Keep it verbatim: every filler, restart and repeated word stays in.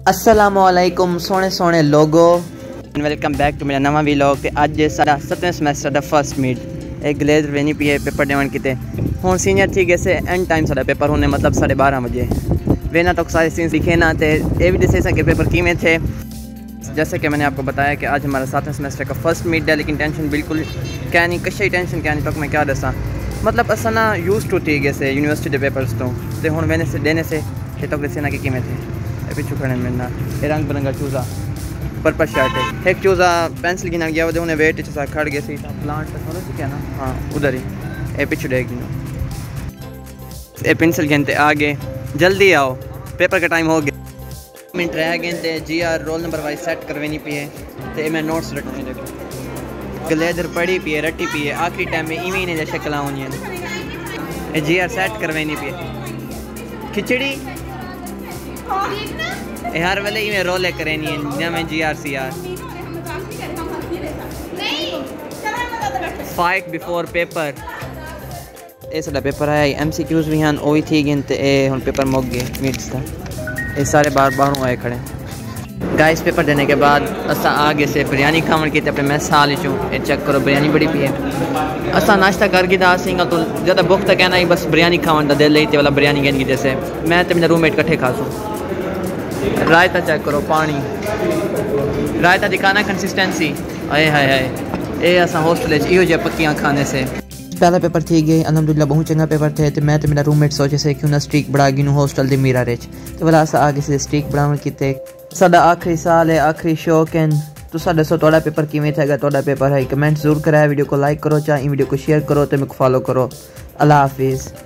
अस्सलामुअलैकुम सोने सोने लोगो, वेलकम बैक टू मेरा नवा व्लॉग। ते अज सारा सतवें समैस्टर का फर्स्ट मीट एक ग्लेज वेनी पी है पेपर देवन किते हुन सीनियर थी गए से एंड टाइम सारा पेपर होने मतलब साढ़े बारह बजे वेना तक सारे सीन्स लिखे ना थे। ये भी डिसाइड के पेपर की में थे। जैसे कि मैंने आपको बताया कि आज हमारा सातवें सेमेस्टर का फर्स्ट मीट है, लेकिन टेंशन बिल्कुल क्या नहीं, कशे टेंशन क्या नहीं। तो मैं क्या दसा मतलब असा ना यूज टू थी गए यूनिवर्सिटी के पेपर्स तो ते हुन वेने से देने से तक दसे ना कि किमें थे पिछू खड़े में ना ये रंग बिरंगा चूज़ा पर्पल शर्ट है। एक चूज़ा पेंसिल गिना गया वो उन्हें वेट सा खड़ गए सी प्लांट थोड़ा सी क्या ना हाँ उधर ही ए पिछू देख ए पेंसिल गिनते आगे जल्दी आओ पेपर का टाइम हो गया। मिनट रह गए थे जी आर रोल नंबर वाइज सेट करवेनी पी है तो मैं नोट्स रखने देखो ग्लेजर पढ़ी पी है रटी पी है आखिरी टाइम में इवें ने शक्ल होनी है जी आर सेट करवेनी पी है खिचड़ी हर वेले इवें रोले करेनी है ना मैं जी आर सी आर फाइट बिफोर पेपर ये सारा पेपर है एम सी क्यूज भी हैं वही थी गिनते हम पेपर मुक गए मीट्स था ये सारे बार बाहरों आए खड़े गाइस। पेपर देने के बाद असा आगे से बिरयानी खावन की अपने मैं साल चूँ ये चेक करो बिरयानी बड़ी पी है। असा नाश्ता कर गया सिंगा तो ज़्यादा भुख तो कहना ही बस बिरयानी खावन का दिल लेते वाला बिरयानी कहने की जैसे मैं तो मेरा रूममेट कट्ठे खा सूँ। रायता चेक करो पानी रायता दिखाना कंसिस्टेंसी आए हाय हाय ये असा हॉस्टल इहो जे पक्कियां खाने से पहला पेपर थी गए अलहमदुलिल्लाह बहुत चंगा पेपर थे तो मैं तो मेरा रूममेट सोचे से क्यों ना स्ट्रीक बढ़ा गई हॉस्टल दी मीरा रिच तो वाला असा आगे से स्ट्रीक बढ़ावन किते साडा आखिरी साल है आखिरी शौक है तो साडा सो तोड़ा पेपर किवें थेगा तोड़ा पेपर है कमेंट जरूर कराया वीडियो को लाइक करो चाहे वीडियो को शेयर करो तो मैं फॉलो करो। अल्लाह हाफिज़।